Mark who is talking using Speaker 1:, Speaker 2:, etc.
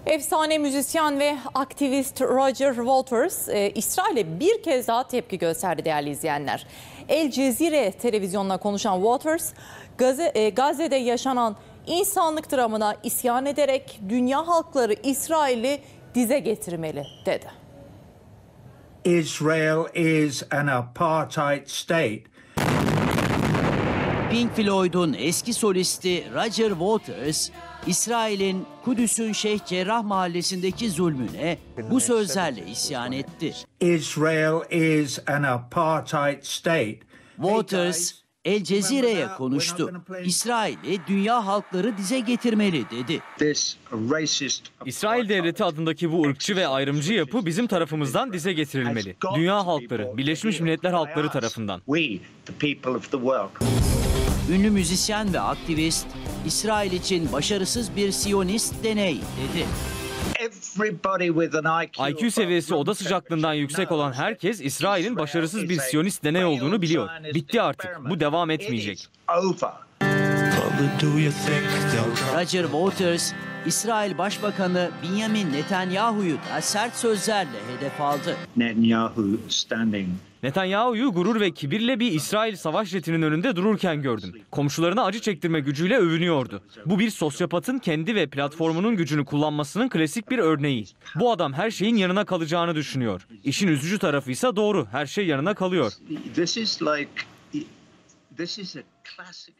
Speaker 1: Efsane müzisyen ve aktivist Roger Waters, İsrail'e bir kez daha tepki gösterdi değerli izleyenler. El Cezire televizyonuna konuşan Waters, Gazze'de yaşanan insanlık dramına isyan ederek dünya halkları İsrail'i dize getirmeli dedi.
Speaker 2: Israel is an apartheid state.
Speaker 3: Pink Floyd'un eski solisti Roger Waters, İsrail'in Kudüs'ün Şeyh Cerrah mahallesindeki zulmüne bu sözlerle isyan etti.
Speaker 2: Israel is an apartheid state.
Speaker 3: Waters, El Cezire'ye konuştu. İsrail'i dünya halkları dize getirmeli dedi.
Speaker 4: İsrail Devleti adındaki bu ırkçı ve ayrımcı yapı bizim tarafımızdan dize getirilmeli. Dünya halkları, Birleşmiş Milletler halkları tarafından.
Speaker 3: Ünlü müzisyen ve aktivist, İsrail için başarısız bir Siyonist deney dedi.
Speaker 4: IQ seviyesi oda sıcaklığından yüksek olan herkes İsrail'in başarısız bir Siyonist deney olduğunu biliyor. Bitti artık. Bu devam etmeyecek.
Speaker 3: Roger Waters, İsrail Başbakanı Benjamin Netanyahu'yu da sert sözlerle hedef aldı.
Speaker 4: Netanyahu'yu gurur ve kibirle bir İsrail savaş jetinin önünde dururken gördüm. Komşularına acı çektirme gücüyle övünüyordu. Bu bir sosyopatın kendi ve platformunun gücünü kullanmasının klasik bir örneği. Bu adam her şeyin yanına kalacağını düşünüyor. İşin üzücü tarafı ise doğru. Her şey yanına kalıyor.